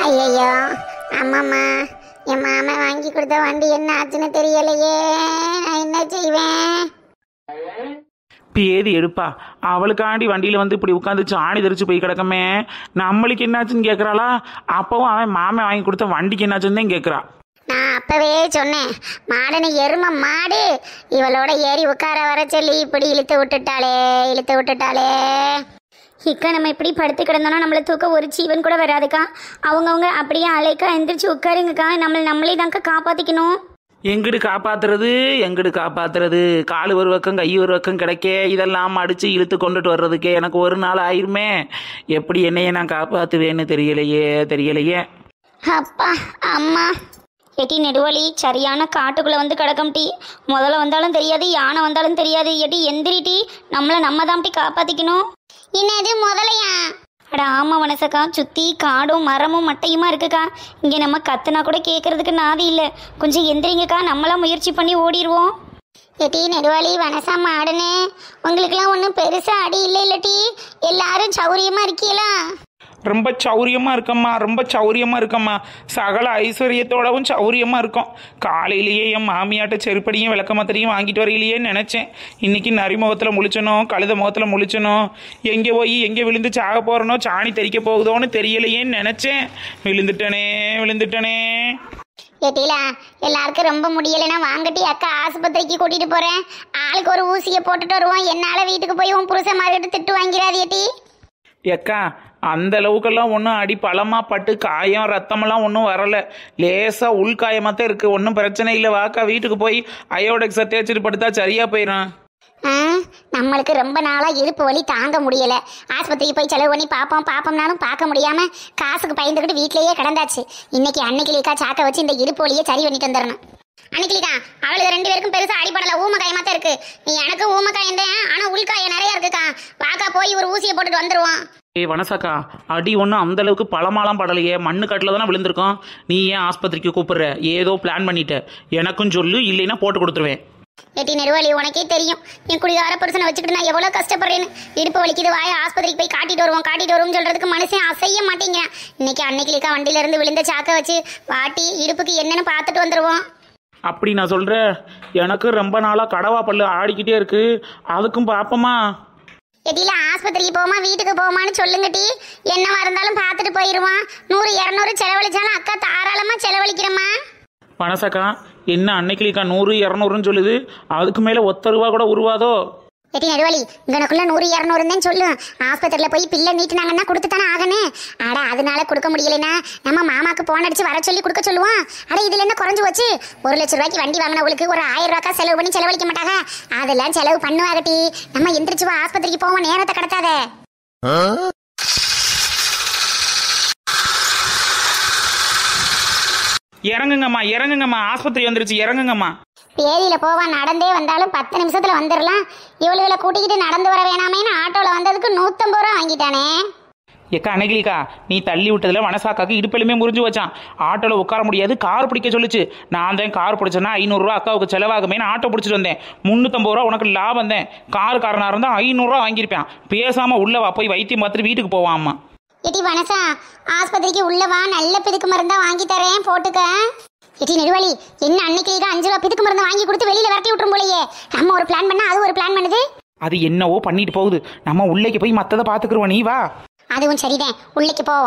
ஐயோ அம்மாம்மா, என் மாமன் வாங்கி கொடுத்த வண்டி என்ன ஆச்சுன்னு தெரியலையே, நான் என்ன செய்வேன்? பேதி எடுப்பா, அவளுக்காண்டி வண்டியில் வந்து இப்படி உட்காந்து சாணி தெரிச்சு போய் கிடக்கமே, நம்மளுக்கு என்னாச்சுன்னு கேட்குறாளா? அப்பவும் அவன் மாமன் வாங்கி கொடுத்த வண்டிக்கு என்னாச்சுன்னு தான் கேட்குறா. நான் அப்பவே சொன்னேன், மாடனு எரும மாடு இவளோட ஏறி உட்கார வர சொல்லி இப்படி இழுத்து விட்டுட்டாளே. இக்கா நம்ம இப்படி படுத்து கிடந்தோன்னா நம்மளை தூக்க ஒரு ஜீவன் கூட வராதுக்கா. அவங்கவுங்க அப்படியே அலைக்கா எந்திரிச்சு உட்காருங்கக்கா. நம்மளே தான்க்கா காப்பாற்றிக்கணும். எங்கிட்டு காப்பாத்துறது? கால் ஒரு பக்கம் கை ஒரு பக்கம் கிடைக்க, இதெல்லாம் அடித்து இழுத்து கொண்டுட்டு வர்றதுக்கே எனக்கு ஒரு நாள் ஆயிருமே. எப்படி என்னையே நான் காப்பாற்றுவேன்னு தெரியலையே. அப்பா அம்மா. எட்டி நெடுவலி சரியான காட்டுக்குள்ளே வந்து கிடக்கும் டீ. முதல்ல வந்தாலும் தெரியாது, யானை வந்தாலும் தெரியாது. எட்டி எந்திரி டீ, நம்ம தான் டீ காப்பாற்றிக்கணும். என்னது முதலையா? அட ஆமாம் வனசக்கா, சுற்றி காடும் மரமும் மட்டையுமா இருக்குக்கா. இங்கே நம்ம கத்துனா கூட கேட்கறதுக்கு நாதி இல்லை. கொஞ்சம் எந்திரிங்கக்கா, நம்மளாம் முயற்சி பண்ணி ஓடிடுவோம். எட்டி நெடுவாளி வனசா மாடுன்னு உங்களுக்கெல்லாம் ஒன்றும் பெருசாக அடி இல்லை டீ. எல்லாரும் சௌரியமாக இருக்கீங்களா? ரொம்ப சௌரியமாக இருக்கம்மா. சகல ஐஸ்வர்யத்தோடவும் சௌரியமாக இருக்கும். காலையிலேயே என் மாமியாட்ட செருப்படியும் விளக்கமாத்திரையும் வாங்கிட்டு வரையிலேயேன்னு நினச்சேன். இன்றைக்கி நரிமுகத்தில் முழிச்சனும், கழுத முகத்தில் முழிச்சனும், எங்கே போய் எங்கே விழுந்து சாக போகிறனோ, சாணி தெறிக்க போகுதோன்னு தெரியலையேன்னு நினச்சேன். விழுந்துட்டனே. ஏட்டிலா, எல்லாருக்கும் ரொம்ப முடியலைன்னா வாங்கட்டி அக்கா ஆஸ்பத்திரிக்கு கூட்டிகிட்டு போகிறேன். ஆளுக்கு ஒரு ஊசியை போட்டுட்டு வருவோம். என்னால் வீட்டுக்கு போய் உன் புருஷன் மார்கிட்ட திட்டு வாங்கிறாது ஏட்டி. ஏக்கா, அந்த அளவுக்கெல்லாம் ஒன்றும் அடி பழமாக பட்டு காயம் ரத்தமெல்லாம் ஒன்றும் வரலை. லேசாக உள்காயமாக தான் இருக்குது. ஒன்றும் பிரச்சனை இல்லை. வாக்கா வீட்டுக்கு போய் அயோடெக்ஸை தேய்ச்சிட்டு படுத்தா சரியாக போயிடும். நம்மளுக்கு ரொம்ப நாளாக இடுப்பு வலி தாங்க முடியலை. ஆஸ்பத்திரிக்கு போய் செலவு பண்ணி பார்ப்போம்னாலும் பார்க்க முடியாமல் காசுக்கு பயந்துக்கிட்டு வீட்டிலேயே கிடந்தாச்சு. இன்னைக்கு அன்னைக்கிலேக்கா சாக்க வச்சு இந்த இடுப்பு வலியை சரி பண்ணிட்டு வந்துடணும். அன்னைக்கிலேக்கா அவளுக்கு 2 பேருக்கும் பெருசாக அடிப்படலை. ஊமக்காயமாக தான் இருக்குது. நீ எனக்கு ஊமக்காயம் தான், ஆனால் உள்காயம் நிறையா இருக்குக்கா. வாக்கா போய் ஒரு ஊசியை போட்டுட்டு வந்துடுவோம். வனசாக்கா, அடி ஒன்றும் அந்த அளவுக்கு பழமாலாம் படலையே. மண்ணு கட்டில் தானே விழுந்திருக்கோம். நீ ஏன் ஆஸ்பத்திரிக்கு கூப்பிடுற? ஏதோ பிளான் பண்ணிட்ட. எனக்கும் சொல்லு, இல்லைன்னா போட்டு கொடுத்துருவேன். எட்டி நெடுவாளி, உனக்கே தெரியும் என் குடிகார புருஷனை வச்சுக்கிட்டு நான் எவ்வளோ கஷ்டப்படுறேன்னு. இடுப்பு வலிக்குது, வாய ஆஸ்பத்திரிக்கு போய் காட்டிட்டு வருவோம் சொல்றதுக்கு மனுஷன் அசைய மாட்டேங்கிறேன். இன்னைக்கு அன்னைக்கிலேக்கா வண்டியிலேருந்து விழுந்த சாக்க வச்சு வாட்டி இடுப்புக்கு என்னன்னு பார்த்துட்டு வந்துடுவோம். அப்படி நான் சொல்கிறேன். எனக்கு ரொம்ப நாளாக கடவா பல்லு ஆடிக்கிட்டே இருக்கு. அதுக்கும் பார்ப்போமா? எட்டில ஆஸ்பத்திரிக்கு போமா வீட்டுக்கு போமான்னு சொல்லுங்க டி. என்னவா இருந்தாலும் பார்த்துட்டு போயிடுவான். 100-200 செலவழிச்சாலும் அக்கா தாராளமாக செலவழிக்கிறேம்மா. பணசக்கா, என்ன அன்னைக்கிலேக்கா 100-200ன்னு சொல்லுது? அதுக்கு மேலே ஒத்த ரூபா கூட உருவாதோ? எட்டி நடுவலி, இங்கனக்குள்ள 100-200 தான் சொல்லும். ஆஸ்பத்திரியில் போய் பில்லை நீட்டினாங்கன்னா கொடுத்துத்தானே ஆகணும். அட அதனால கொடுக்க முடியலைன்னா நம்ம மாமாக்கு போன் அடிச்சு வர சொல்லி கொடுக்க சொல்லுவோம். அட இதுல என்ன குறைஞ்சு போச்சு? 1 லட்ச ரூபாய்க்கு வண்டி வாங்கினவங்களுக்கு ஒரு 1000 ரூபாய்க்கா செலவு பண்ணி செலவழிக்க மாட்டாங்க. அதெல்லாம் செலவு பண்ணுவாகட்டி. நம்ம எந்திரிச்சு ஆஸ்பத்திரிக்கு போவோம், நேரத்தை கடத்தாத. இறங்குங்கம்மா, ஆஸ்பத்திரி வந்துருச்சு, இறங்குங்கம்மா. பேதியில போவான், நடந்தே வந்தாலும் 10 நிமிஷத்துல வந்துடலாம். இவளுகளை கூட்டிக்கிட்டு நடந்து வர வேணாமேன்னு ஆட்டோல வந்ததுக்கு 150 ரூபா வாங்கிட்டானே. ஏக்கா அன்னைக்கிலேக்கா, நீ தள்ளி விட்டதுல வனசாக்காக்கு இடுப்பெலுமே முறிஞ்சு வச்சான். ஆட்டோல உட்கார முடியாது, கார் பிடிக்க சொல்லிச்சு. நான் தான் கார் பிடிச்சேன்னா 500 ரூபா அக்காவுக்கு செலவாகுமேன்னு ஆட்டோ பிடிச்சிட்டு வந்தேன். 350 ரூபா உனக்கு லாபம் தான். காருக்காரனா இருந்தா 500 ரூபா வாங்கியிருப்பேன். பேசாம உள்ளவா போய் வைத்தியம் பார்த்துட்டு வீட்டுக்கு போவான். அம்மா எட்டி வனசா, ஆஸ்பத்திரிக்கு உள்ளவா, நல்ல பிதுக்கு மருந்தா வாங்கி தரேன், போட்டுக்க. எட்டி நெடுவலி, என்ன அன்னைக்கு 5 ரூபா பிதுக்கு மருந்து வாங்கி கொடுத்து வெளியில விரட்டி விட்டுரும் போலயே. நம்ம ஒரு பிளான் பண்ணா அது ஒரு பிளான் பண்ணுது. அது என்னவோ பண்ணிட்டு போகுது. நம்ம உள்ளேக்கு போய் மத்ததை பாத்துக்கிறோம். நீ வா. அதுவும் சரிதான், உள்ளேக்கு போவோம்.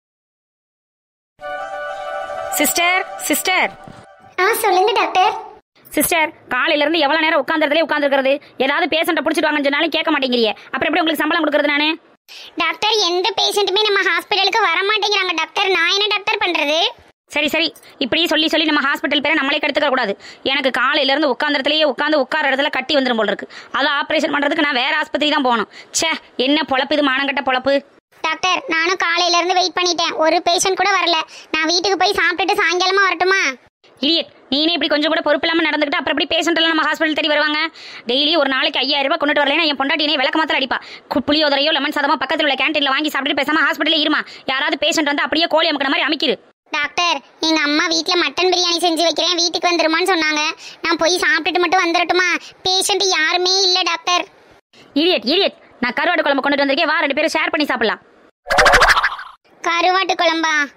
சிஸ்டர் சொல்லுங்க டாக்டர். சிஸ்டர், காலையில இருந்து எவ்வளவு நேரம் உட்கார்ந்துருக்கிறது? ஏதாவது பேஷண்ட்டை பிடிச்சிட்டு வாங்கன்னு சொன்னாலும் கேட்க மாட்டேங்கிறீங்க. அப்புறம் எப்படி உங்களுக்கு சம்பளம் கொடுக்கறது? நானு டாக்டர், எந்த பேஷண்ட்டுமே நம்ம ஹாஸ்பிட்டலுக்கு வர மாட்டேங்கிறாங்க டாக்டர். நான் என்ன டாக்டர் பண்றது? சரி, இப்படி சொல்லி நம்ம ஹாஸ்பிட்டல் பேரை நம்மளே கெடுத்துக்க கூடாது. எனக்கு காலையில இருந்து உட்கார இடத்துல கட்டி வந்துடும் போல இருக்கு. அதை ஆப்ரேஷன் பண்றதுக்கு நான் வேற ஆஸ்பத்திரி தான் போகணும். ச்சே, என்ன பொழப்பு இது, மானங்கட்ட பொழப்பு. டாக்டர், நானும் காலையில இருந்து வெயிட் பண்ணிட்டேன், ஒரு பேஷண்ட் கூட வரல. நான் வீட்டுக்கு போய் சாப்பிட்டுட்டு சாயங்காலமா வரட்டுமா? இடியட், நீனே இப்படி கொஞ்சம் கூட பொறுப்பு இல்லாமல் நடந்துக்கிட்டு அப்புறம் எப்படி பேஷண்ட் எல்லாம் நம்ம ஹாஸ்பிட்டல் தேடி வருவாங்க? டெய்லி ஒரு நாளைக்கு 5000 ரூபாய் கொண்டுட்டு வரலைன்னா என் பொண்டாட்டினே விளக்க மாத்திரம் அடிப்பா. புளியோதரையோ லெமன் சாதமோ பக்கத்தில் உள்ள கேன்டீன்ல வாங்கி சாப்பிட்டு பேசாம ஹாஸ்பிட்டலே இருமா. யாராவது பேஷண்ட் வந்து அப்படியே கோழி அமுக்கிற மாதிரி அமைக்கிரு. டாக்டர், எங்க அம்மா வீட்டில் மட்டன் பிரியாணி செஞ்சு வைக்கிறேன், வீட்டுக்கு வந்துருமான்னு சொன்னாங்க. நான் போய் சாப்பிட்டுட்டு மட்டும் வந்துடட்டுமா? பேஷண்ட் யாருமே இல்லை டாக்டர். இடியட், நான் கருவாடு குழம்பு கொண்டுட்டு வந்திருக்கேன், வா 2 பேரும் ஷேர் பண்ணி சாப்பிடலாம். கருவாட்டு குழம்பா?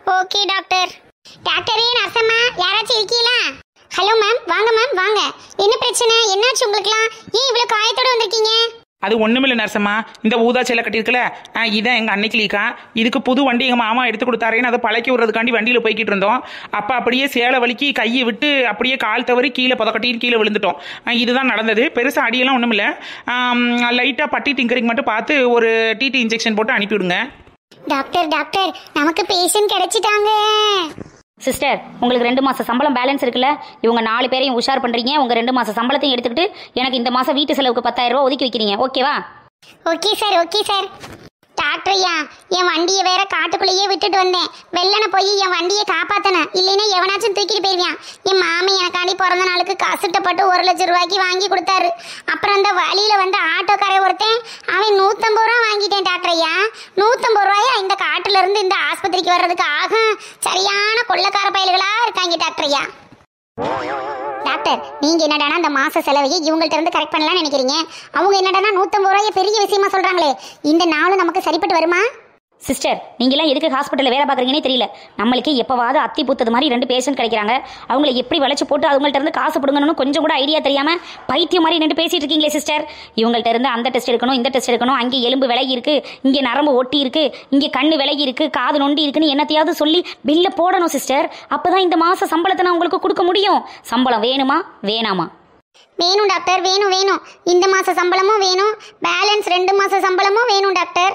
Okay doctor. டாக்டரே, நர்சம்மா யாராச்சும் இருக்கீங்களா? ஹலோ மேம், வாங்க மேம் வாங்க. என்ன பிரச்சனை, என்னாச்சு உங்களுக்குலாம்? ஏன் இவ்வளவு காயத்தோட வந்திருக்கீங்க? அது ஒண்ணுமில்ல நரசம்மா, இந்த ஊதா சேலை கட்டியிருக்கல, இதான் எங்க அன்னைக்கு லீக்கா. இதுக்கு புது வண்டி எங்க மாமா எடுத்து கொடுத்தாரேன்னு அதை பழக்கி விடுறதுக்காண்டி வண்டியில போய்கிட்டு இருந்தோம். அப்ப அப்படியே சேலை வலிக்கு கையை விட்டு அப்படியே கால் தவறி கீழே புதக்கட்டின்னு கீழே விழுந்துட்டோம். இதுதான் நடந்தது. பெருசா அடியெல்லாம் ஒண்ணுமில்ல. லைட்டா பட்டி டிங்கரிங் மட்டும் பார்த்து ஒரு டிடி இன்ஜெக்ஷன் போட்டு அனுப்பிவிடுங்க. டாக்டர் டாக்டர், நமக்கு பேஷண்ட் கிடைச்சிட்டாங்க. சிஸ்டர், உங்களுக்கு 2 மாசம் சம்பளம் பேலன்ஸ் இருக்குல்ல, இவங்க 4 பேரையும் உஷார் பண்றீங்க. உங்க 2 மாசம் சம்பளத்தையும் எடுத்துக்கிட்டு எனக்கு இந்த மாசம் வீட்டு செலவுக்கு 10,000 ரூபாய் ஒதுக்கி வைக்கிறீங்க. ஓகேவா? Okay sir, okay sir. Doctor ஐயா, என் வண்டியை வேற காட்டுக்குள்ளேயே விட்டுட்டு வந்தேன். வெள்ளனை போய் என் வண்டியை காப்பாத்தன, இல்லைன்னா எவனாச்சும் தூக்கிட்டு போயிருவான். என் மாமி எனக்காண்டி பிறந்த நாளுக்கு கஷ்டப்பட்டு 1 லட்சம் ரூபாய்க்கு வாங்கி கொடுத்தாரு. அப்புறம் அந்த வழியில வந்து ஆட்டோக்காரை ஒருத்தன், அவன் 150 ரூபா வாங்கிட்டேன் டாக்டர் ஐயா. 150 ரூபாயா இந்த காட்டுல இருந்து இந்த ஆஸ்பத்திரிக்கு வர்றதுக்கு ஆகும். சரியான கொள்ளக்கார பயல்களா இருக்காங்க டாக்டர் ஐயா. டாக்டர், நீங்க என்னடானா அந்த மாச செலவையை இவங்கள்ட்ட இருந்து கரெக்ட் பண்ணலாம்னு நினைக்கிறீங்க. அவங்க என்னடானா 150 ரூபாய் பெரிய விஷயமா சொல்றாங்களே, இந்த நாளும் நமக்கு சரிப்பட்டு வருமா? சிஸ்டர், நீங்களாம் எதுக்கு ஹாஸ்பிட்டலில் வேலை பார்க்குறீங்கன்னே தெரியல. நம்மளுக்கு எப்போவாது அத்தி பூத்தது மாதிரி 2 பேஷண்ட் கிடைக்கிறாங்க. அவங்களை எப்படி வளைச்சு போட்டு அவங்கள்ட்ட இருந்து காசு பிடுங்கணும்னு கொஞ்சம் கூட ஐடியா தெரியாம பைத்தியம் மாதிரி நின்று பேசிட்டு இருக்கீங்களே சிஸ்டர். இவங்கள்ட்ட இருந்து அந்த டெஸ்ட் எடுக்கணும், இந்த டெஸ்ட் எடுக்கணும், அங்கே எலும்பு விலகி இருக்கு, இங்கே நரம்பு ஒட்டி இருக்கு, இங்கே கண்ணு விலகி இருக்கு, காது நொண்டி இருக்குன்னு என்னத்தையாவது சொல்லி பில்ல போடணும் சிஸ்டர். அப்பதான் இந்த மாச சம்பளத்தை நான் உங்களுக்கு கொடுக்க முடியும். சம்பளம் வேணுமா வேணாமா? வேணும் டாக்டர், வேணும் வேணும். இந்த மாச சம்பளமும் வேணும், பேலன்ஸ் 2 மாச சம்பளமும் வேணும் டாக்டர்.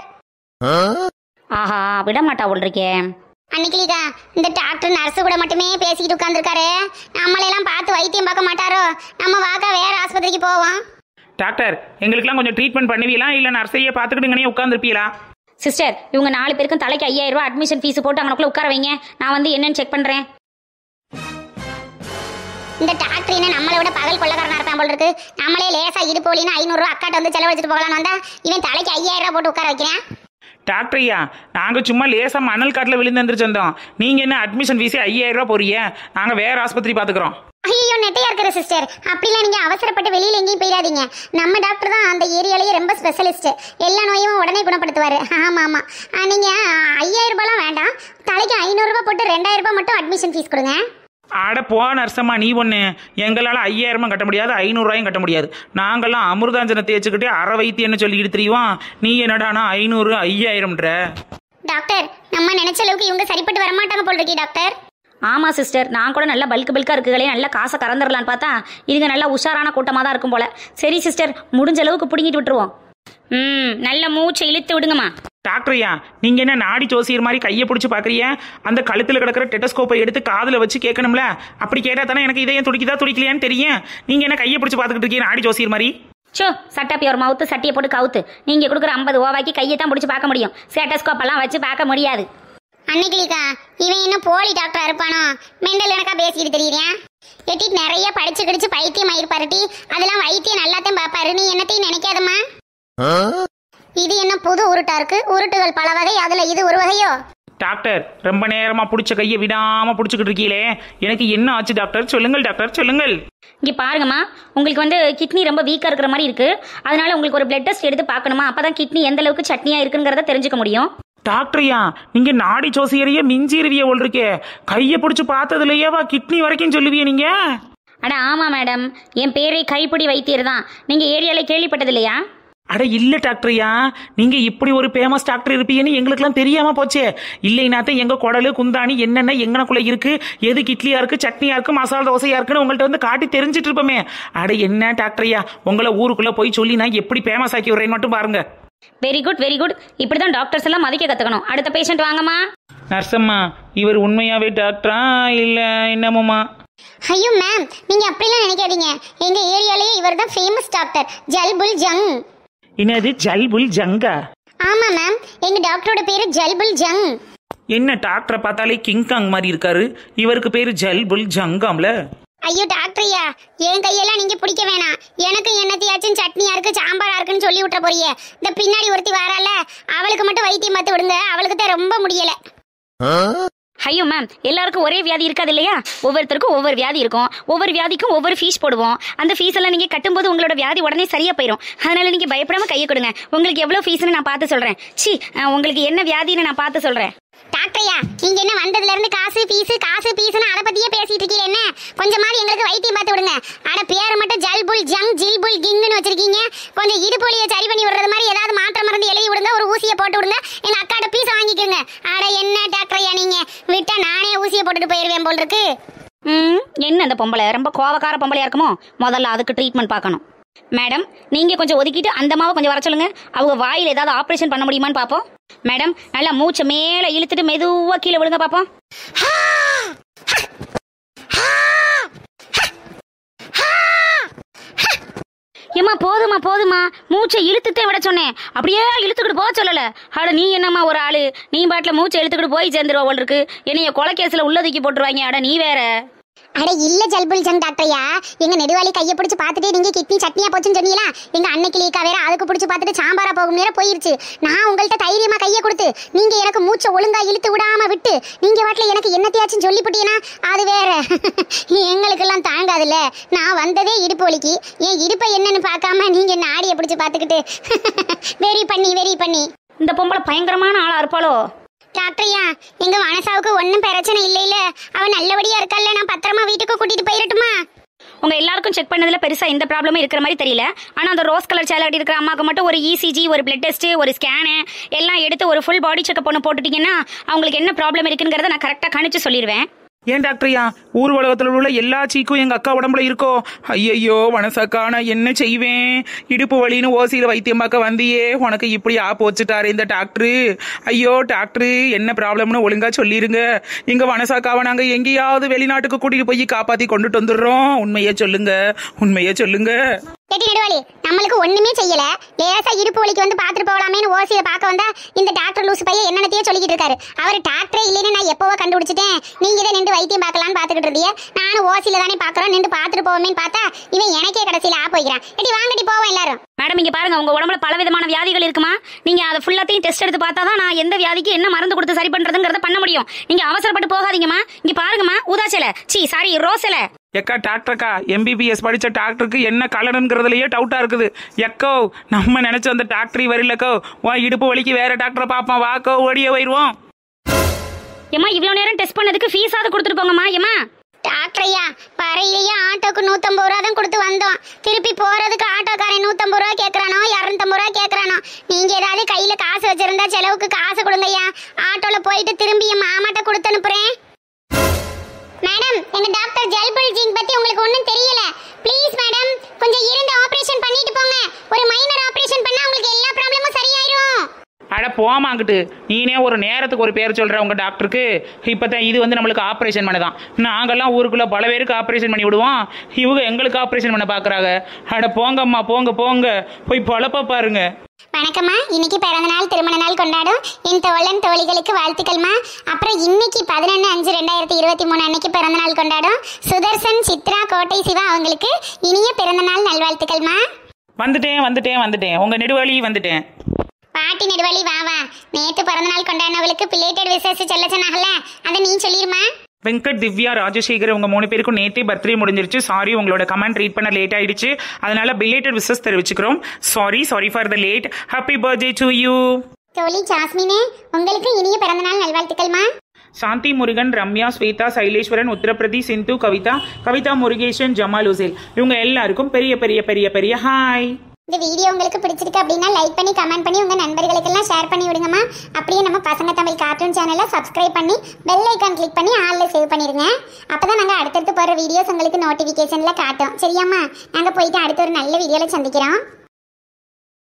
ஆஹா, விட மாட்டா இருக்கே. அன்னைக்கிலிக்கா, இந்த டாக்டர் நர்ஸு கூட மட்டுமே பேசிக்கிட்டு உட்காந்துருக்காரு. நம்மளையெல்லாம் பார்த்து வைத்தியம் பார்க்க மாட்டாரோ? நம்ம வாக்கா வேற ஆஸ்பத்திரிக்கு போவோம். டாக்டர், எங்களுக்கெல்லாம் கொஞ்சம் ட்ரீட்மெண்ட் பண்ணுவீங்களா, இல்ல நர்ஸையே பார்த்துக்கிட்டு உட்காந்துருப்பீங்களா? சிஸ்டர், இவங்க 4 பேருக்கும் தலைக்கு 5,000 ரூபாய் அட்மிஷன் ஃபீஸ் போட்டு அவனுக்குள்ள உட்கார வைங்க. நான் வந்து என்னன்னு செக் பண்றேன். இந்த டாக்டர் என்ன நம்மளை விட பகல் கொள்ளக்காரனா இருப்பான் போல் இருக்கு. நம்மளே லேசா இடுப்போலின்னு 500 ரூபா அக்காட்ட வந்து செலவழிச்சிட்டு போகலான்னு வந்தா இவன் தலைக்கு 5,000 ரூபாய் போட்டு உட்கார வைக்கிறேன். டாக்டர் ஐயா, நாங்க சும்மா லேசா மணல் காட்டில் விழுந்து வந்துருச்சோம். நீங்க என்ன அட்மிஷன் ஃபீஸே 5,000 ரூபாய் போறீங்க? நாங்க வேற ஆஸ்பத்திரி பாத்துக்கிறோம். ஐயோ, நெட்டையா இருக்கிற சிஸ்டர், அப்படிலாம் நீங்க அவசரப்பட்டு வெளியில எங்கேயும் போயிடாதீங்க. நம்ம டாக்டர் தான் அந்த ஏரியாலேயே ரொம்ப ஸ்பெஷலிஸ்ட். எல்லா நோயும் உடனே குணப்படுத்துவாரு. ஆமா ஆமா, நீங்க 5,000 ரூபாய்லாம் வேண்டாம், தலைக்கு 500 ரூபாய் போட்டு 2,000 ரூபாய் மட்டும் அட்மிஷன் ஃபீஸ் கொடுங்க. ஆட போ நர்சம்மா, நீ ஒன்று. எங்களால் 5,000 கட்ட முடியாது, 500 ரூபாயும் கட்ட முடியாது. நாங்கள்லாம் அமிர்தாஞ்சனை தேய்ச்சிக்கிட்டே அரை வைத்தியன்னு சொல்லிக்கிட்டு தெரியும். நீ என்னடானா 500 5,000ன்ற. டாக்டர், நம்ம நினைச்ச அளவுக்கு இவங்க சரிப்பட்டு வரமாட்டாங்க போல் இருக்கே டாக்டர். ஆமா சிஸ்டர், நான் கூட நல்லா பல்கா இருக்குகளே, நல்லா காசை கறந்துடலான்னு பார்த்தா இதுங்க நல்லா உஷாரான கூட்டமாக தான் இருக்கும் போல. சரி சிஸ்டர், முடிஞ்ச அளவுக்கு பிடுங்கிட்டு விட்டுருவோம். நல்ல மூச்சை இழுத்து விடுங்கம்மா. டாக்டர் ஐயா, நீங்க என்ன நாடி ஜோசியர் மாதிரி கையை பிடிச்சி பாக்குறீங்க? அந்த கழுத்துல கிடக்கிற டெட்டஸ்கோப்பை எடுத்து காதுல வச்சு கேட்கணும்ல. அப்படி கேட்டா தானே எனக்கு இதயம் துடிக்குதா துடிக்கலையான்னு தெரியும். நீங்க என்ன கையை பிடிச்சி பாத்துக்கிட்டு இருக்கீங்க நாடி ஜோசியர் மாதிரி? சோ, சட்டப்பி ஒரு மவுத்து சட்டியை போட்டு கவுத்து. நீங்க கொடுக்குற 50 ரூபாய்க்கு கையை தான் பிடிச்சி பார்க்க முடியும், ஸ்டெட்டஸ்கோப் எல்லாம் வச்சு பார்க்க முடியாது. அன்னைக்கிலிக்கா, இவன் இன்னும் போலி டாக்டரா இருப்பானோ? மெண்டல் எனக்கா பேசிட்டு தெரியுறேன். எட்டி நிறைய படிச்சு கிடிச்சு பைத்தியம் ஆயிருப்பாருட்டி. அதெல்லாம் வைத்தியம் நல்லாத்தான் பாப்பாரு. நீ என்னத்தையும் நினைக்காதம்மா. இது என்ன புது உருட்டா இருக்கு? உருட்டுகள் பல வகை, அதுல இது ஒரு வகையோ? டாக்டர், ரொம்ப நேரமா பிடிச்ச கையை விடாம பிடிச்சிக்கிட்டு இருக்கீங்களே, எனக்கு என்ன ஆச்சு டாக்டர்? சொல்லுங்கள் டாக்டர், சொல்லுங்கள். இங்கே பாருங்கம்மா, உங்களுக்கு வந்து கிட்னி ரொம்ப வீக்காக இருக்கிற மாதிரி இருக்கு. அதனால உங்களுக்கு ஒரு பிளட் டெஸ்ட் எடுத்து பார்க்கணுமா? அப்பதான் கிட்னி எந்த அளவுக்கு சட்னியா இருக்குங்கிறத தெரிஞ்சுக்க முடியும். டாக்டர்யா, நீங்க நாடி ஜோசியரையே மிஞ்சிருவிய ஒல் இருக்கே. கையை பிடிச்சி பார்த்ததுலயேவா கிட்னி வரைக்கும் சொல்லுவிய நீங்க? அட ஆமா மேடம், என் பேரே கைப்பிடி வைத்தியர் தான். நீங்க ஏரியால கேள்விப்பட்டது இல்லையா? அட இல்ல டாக்டர்யா, நீங்க இப்படி ஒரு ஃபேமஸ் டாக்டர் இருப்பீங்கன்னு எங்களுக்குலாம் தெரியாம போச்சே. இல்லைனாத்தான் எங்க குடலு குந்தாணி என்னென்ன எங்கனக்குள்ள இருக்கு, எது கிட்லியா இருக்கு, சட்னியா இருக்கு, மசாலா தோசையா இருக்குன்னு உங்கள்ட்ட வந்து காட்டி தெரிஞ்சிட்டு இருப்போமே. அட என்ன டாக்டர்யா, உங்களை ஊருக்குள்ள போய் சொல்லி நான் எப்படி ஃபேமஸ் ஆக்கி விடுறேன்னு மட்டும் பாருங்க. Very good very good. இப்படிதான் டாக்டர்ஸ் எல்லாம் மதிக்க கத்துக்கணும். அடுத்த பேஷண்ட் வாங்கம்மா. நர்சம்மா, இவர் உண்மையாவே டாக்டரா இல்ல என்னமோமா? ஐயோ மேம், நீங்க அப்படிலாம் நினைக்காதீங்க. எங்க ஏரியாலேயே இவர் தான் ஃபேமஸ் டாக்டர், ஜல்புல் ஜங். என்னது ஜல்புல் ஜங்கா? ஆமா மேம், எங்க டாக்டரோட பேரு ஜல்புல் ஜங். என்ன டாக்டரை பார்த்தாலே கிங்காங் மாதிரி இருக்காரு, இவருக்கு பேரு ஜல்புல் ஜங்காம்ல? ஐயோ டாக்டர்யா, என் கையெல்லாம் நீங்க பிடிக்க வேணாம். எனக்கு என்னத்தையாச்சும் சட்னியா இருக்கு சாம்பாரா இருக்குன்னு சொல்லி விட்டுற போறியே. இந்த பின்னாடி ஒருத்தி வரால, அவளுக்கு மட்டும் வைத்தியம் பார்த்து விடுங்க. அவளுக்கு தான் ரொம்ப முடியல. ஐயோ மேம், எல்லாருக்கும் ஒரே வியாதி இருக்காது இல்லையா? ஒவ்வொருத்தருக்கும் ஒவ்வொரு வியாதி இருக்கும். ஒவ்வொரு வியாதிக்கும் ஒவ்வொரு ஃபீஸ் போடுவோம். அந்த ஃபீஸ் எல்லாம் நீங்க கட்டும்போது உங்களோட வியாதி உடனே சரியா போயிடும். அதனால நீங்க பயப்படாம கையை கொடுங்க. உங்களுக்கு எவ்வளவு ஃபீஸ்னு நான் பார்த்து சொல்றேன். சி, உங்களுக்கு என்ன வியாதின்னு நான் பார்த்து சொல்றேன். டாக்டர்யா, நீங்க என்ன வந்ததுல இருந்து காசு பீஸ்னு அதை பத்தியே பேசிட்டு இருக்கீங்க. என்ன கொஞ்சமாவது எங்களுக்கு வைத்தியம் பார்த்து விடுங்க. அட பேரை மட்டும் ஜல்புல் ஜங் ஜில்புல் கிங்னு வச்சிருக்கீங்க. கொஞ்சம் இடுப்புலியை சரி பண்ணி விடுறது மாதிரி ஏதாவது மாற்றம் மருந்து எழுதி விடுங்க. ஒரு ஊசியை போட்டு விடுங்க. எங்க அக்காட பீஸ் வாங்கிக்கோங்க. அட என்ன டாக்டரையா நீங்க, விட்டா நானே ஊசியை போட்டுட்டு போயிருவேன் போல் இருக்கு. என்ன அந்த பொம்பளை ரொம்ப கோவக்கார பொம்பளையா இருக்குமோ? முதல்ல அதுக்கு ட்ரீட்மெண்ட் பார்க்கணும். மேடம், நீங்க கொஞ்சம் ஒதுக்கிட்டு அந்த அம்மாவை கொஞ்சம் வர சொல்லுங்க. அவங்க வாயில் ஏதாவது ஆப்ரேஷன் பண்ண முடியுமான்னு பார்ப்போம். மேடம், நல்லா மூச்சை மேலே இழுத்துட்டு மெதுவாக கீழே விடுங்க பார்ப்போம். ஏம்மா போதுமா மூச்சை இழுத்துட்டே விட சொன்னேன். அப்படியே இழுத்துக்கிட்டு போக சொல்லல. அட நீ என்னம்மா ஒரு ஆளு, நீ பாட்டில் மூச்சை இழுத்துக்கிட்டு போய் சேர்ந்துருவா போல் இருக்கு. என்னைய கொலை கேஸில் உள்ளதுக்கி போட்டுருவாங்க. அட நீ வேற. அட இல்ல ஜல்புல் ஜங் டாக்டரையா, எங்க நெடுவாளி கையை பிடிச்சி பார்த்துட்டு நீங்க கிட்னி சட்னியா போச்சுன்னு சொன்னீங்களா? எங்க அன்னைக்கு லீக்கா வேற அதுக்கு பிடிச்சி பார்த்துட்டு சாம்பாரா போகும் நேரம் போயிருச்சு. நான் உங்கள்கிட்ட தைரியமா கையை கொடுத்து நீங்க எனக்கு மூச்சை ஒழுங்கா இழுத்து விடாம விட்டு நீங்க வாட்டில எனக்கு என்னத்தையாச்சும் சொல்லி போட்டீங்கன்னா அது வேற. எங்களுக்கெல்லாம் தாங்காதுல்ல. நான் வந்ததே இடுப்பு வலிக்கு. என் இடுப்பை என்னன்னு பார்க்காம நீங்க என்ன ஆடியை பிடிச்சி பார்த்துக்கிட்டு வெரி பண்ணி. இந்த பொம்பளை பயங்கரமான ஆளா இருப்பாளோ? டாக்டரையா, எங்க வனசாவுக்கு ஒன்றும் பிரச்சனை இல்லையில, அவன் நல்லபடியா இருக்கல்ல. நான் பத்திரமா வீட்டுக்கு கூட்டிட்டு போயிடட்டுமா? உங்க எல்லாருக்கும் செக் பண்ணதுல பெருசா எந்த ப்ராப்ளமும் இருக்கிற மாதிரி தெரியல. ஆனா அந்த ரோஸ் கலர் சேலை கட்டி இருக்கிற அம்மாவுக்கு மட்டும் ஒரு இசிஜி, ஒரு பிளட் டெஸ்ட், ஒரு ஸ்கேனு எல்லாம் எடுத்து ஒரு ஃபுல் பாடி செக்அப் ஒன்று போட்டுட்டீங்கன்னா அவங்களுக்கு என்ன ப்ராப்ளம் இருக்குங்கிறத நான் கரெக்டாக கணிச்சு சொல்லிடுவேன். ஏன் டாக்டரையா, ஊர் உலகத்தில் உள்ள எல்லா சீக்கும் எங்க அக்கா உடம்புல இருக்கோ? ஐயையோ வனசாக்கா, நான் என்ன செய்வேன்? இடுப்பு வலின்னு ஓசியில வைத்தியம் பார்க்க வந்தியே, உனக்கு இப்படி போச்சுட்டாரு இந்த டாக்டரு. ஐயோ டாக்டரு, என்ன ப்ராப்ளம்னு ஒழுங்கா சொல்லிருங்க. எங்க வனசாக்காவை நாங்க எங்கேயாவது வெளிநாட்டுக்கு கூட்டிட்டு போய் காப்பாத்தி கொண்டுட்டு வந்துடுறோம். உண்மையே சொல்லுங்க. கெட்டி நெடுவாளி, நம்மளுக்கு ஒண்ணுமே செய்யல. லேசா இடுப்பு வலிக்கு வந்து பாத்துட்டு போகலாமேன்னு ஓசியில பார்க்க வந்தா இந்த டாக்டர் லூசு பையன் என்னத்தையே சொல்லிக்கிட்டு இருக்காரு. அவர் டாக்டரே இல்லைன்னு நான் எப்பவோ கண்டுபிடிச்சிட்டேன். நீங்க இதை நின்று வைத்தியம் பார்க்கலான்னு பாத்துக்கிட்டு இருந்தீங்க. நானும் ஓசியில தானே பாக்குறோம், நின்று பாத்துட்டு போவோமேன்னு பார்த்தா இவன் எனக்கே கடைசியில போய்க்கிறான். எட்டி வாங்கட்டி போவோம் எல்லாரும். மேடம், இங்க பாருங்க, உங்க உடம்புல பல விதமான வியாதிகள் இருக்குமா? நீங்க அதை ஃபுல்லாத்தையும் டெஸ்ட் எடுத்து பார்த்தா தான் நான் எந்த வியாதிக்கு என்ன மருந்து கொடுத்து சரி பண்றதுங்கிறத பண்ண முடியும். நீங்க அவசரப்பட்டு போகாதீங்கம்மா. இங்க பாருங்கம்மா, ஊதாச்சல ரோஸ்ல எக்கா டாக்டர்க்கா, எம்பிபிஎஸ் படிச்ச டாக்டருக்கு என்ன கலனுங்கிறதுலயே டவுட்டா இருக்குது. எக்கோ, நம்ம நினைச்ச அந்த டாக்டரி வரலக்கோ. இடுப்பு வலிக்கு வேற டாக்டரை பார்ப்போம். வாக்கோ, ஓடியே போயிருவோம். ஏமா, இவ்வளவு நேரம் டெஸ்ட் பண்ணதுக்கு ஃபீஸாவது கொடுத்துட்டு போங்கம்மா. ஏமா டாக்டரையா, வரையிலேயே ஆட்டோக்கு 150 ரூபா தான் கொடுத்து வந்தோம். திருப்பி போறதுக்கு ஆட்டோக்காரன் 150 ரூபா கேட்கறானோ, 250 ரூபா கேட்கறானோ. நீங்க ஏதாவது கையில காசு வச்சிருந்தா செலவுக்கு காசு கொடுங்கய்யா. ஆட்டோல போயிட்டு திரும்பி என் மாமாட்ட கொடுத்து அனுப்புறேன். மேடம், எங்க டாக்டர் ஜல்புல் ஜிங் பத்தி உங்களுக்கு ஒண்ணும் தெரியல. ப்ளீஸ் மேடம், கொஞ்சம் இருந்து ஆபரேஷன் பண்ணிட்டு போங்க. ஒரு மைனர் ஆபரேஷன் பண்ணா உங்களுக்கு எல்லா ப்ராப்ளமும் சரியாயிரும். அட போமாங்கிட்டு, நீனே ஒரு நேரத்துக்கு ஒரு பேர் சொல்ற உங்க டாக்டருக்கு. இப்பதான் இது வந்து நம்மளுக்கு ஆப்ரேஷன் பண்ணதான். நாங்கெல்லாம் ஊருக்குள்ள பல பேருக்கு ஆப்ரேஷன் பண்ணி விடுவோம். இவங்க எங்களுக்கு ஆப்ரேஷன் பண்ண பாக்குறாங்க. அட போங்கம்மா, போங்க போய் பொழப்ப பாருங்க. வணக்கம்மா, இன்னைக்கு பிறந்த நாள் திருமண நாள் கொண்டாடும் என் தோழன் தோழிகளுக்கு வாழ்த்துக்கள்மா. அப்புறம் இன்னைக்கு 11/5/2023 அன்னைக்கு பிறந்த நாள் கொண்டாடும் சுதர்சன், சித்ரா, கோட்டை சிவா அவங்களுக்கு இனிய பிறந்த நாள் நல்வாழ்த்துக்கள்மா. வந்துட்டேன். உங்க நெடுவாளி வந்துட்டேன். பாட்டி நெடுவாளி வா. நேற்று பிறந்த நாள் கொண்டாடினவங்களுக்கு பிலேட்டட் விசேஷ சொல்ல சொன்னாங்கல்ல, அதை நீ சொல்லிருமா. வெங்கட், திவ்யா, ராஜசேகர், உங்க 3 பேருக்கும் நேற்றே பர்த்டே முடிஞ்சிருச்சு. சாரி, உங்களோட கமெண்ட் ரீட் பண்ண லேட் ஆயிடுச்சு. அதனால பிலேட்டட் விஷஸ் தெரிவிச்சுக்கிறோம். Sorry for the late. Happy birthday to you. தோழி ஜாஸ்மினே, உங்களுக்கு இனிய பிறந்த நாள் நல்வாழ்த்துக்கள்மா. சாந்தி, முருகன், ரம்யா, ஸ்வேதா, சைலேஸ்வரன், உத்தரப்பிரதி, சிந்து, கவிதா முருகேசன், ஜமால் உசேல், இவங்க எல்லாருக்கும் பெரிய ஹாய். இந்த வீடியோ உங்களுக்கு பிடிச்சிருக்கு அப்படின்னா லைக் பண்ணி கமெண்ட் பண்ணி உங்க நண்பர்களுக்கெல்லாம் ஷேர் பண்ணி விடுங்கம்மா. அப்படியே நம்ம பசங்க தமிழ் கார்ட்டூன் சேனலை சப்ஸ்கிரைப் பண்ணி பெல் ஐக்கான் கிளிக் பண்ணி ஆல்ல சேவ் பண்ணிடுங்க. அப்பதான் நாங்கள் அடுத்தடுத்து போகிற வீடியோஸ் உங்களுக்கு நோட்டிஃபிகேஷன்ல காட்டும். சரியாம்மா? நாங்கள் போயிட்டு அடுத்த ஒரு நல்ல வீடியோவில் சந்திக்கிறோம்.